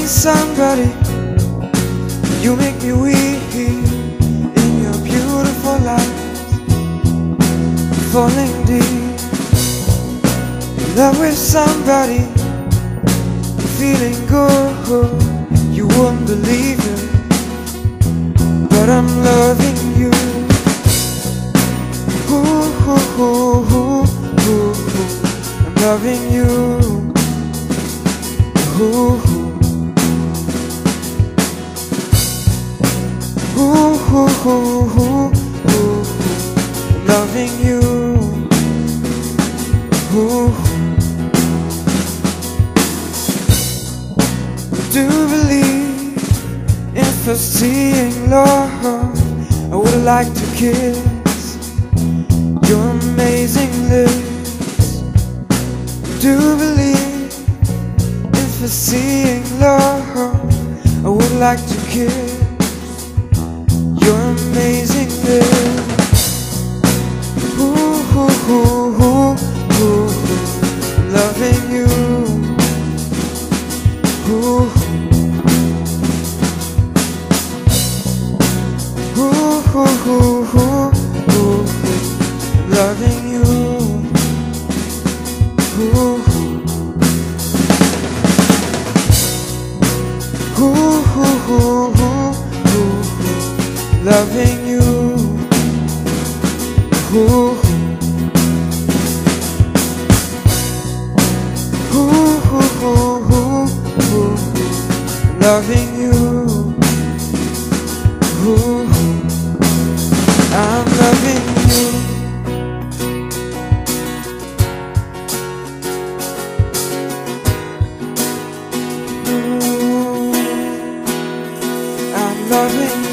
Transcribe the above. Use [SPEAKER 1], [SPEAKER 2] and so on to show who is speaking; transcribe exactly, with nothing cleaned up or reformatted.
[SPEAKER 1] loving somebody. You make me weak in your beautiful eyes, falling deep in love with somebody, feeling good. You won't believe it, but I'm loving you. Ooh, ooh, ooh, ooh, ooh. I'm loving you. Ooh. Ooh, ooh, ooh, ooh, ooh. I'm loving you. Ooh. Do believe in first seeing love. I would like to kiss your amazing lips. Do believe in first seeing love. I would like to kiss your amazing lips. Ooh, ooh, ooh, ooh, ooh. I'm loving you. Ooh. Ooh, ooh, ooh, ooh, ooh. I'm loving you. Ooh. Ooh, ooh, ooh, ooh, ooh. Loving you. Ooh. Ooh, ooh, ooh, ooh, ooh. Loving you. Ooh. I'm loving you. Ooh. I'm loving you.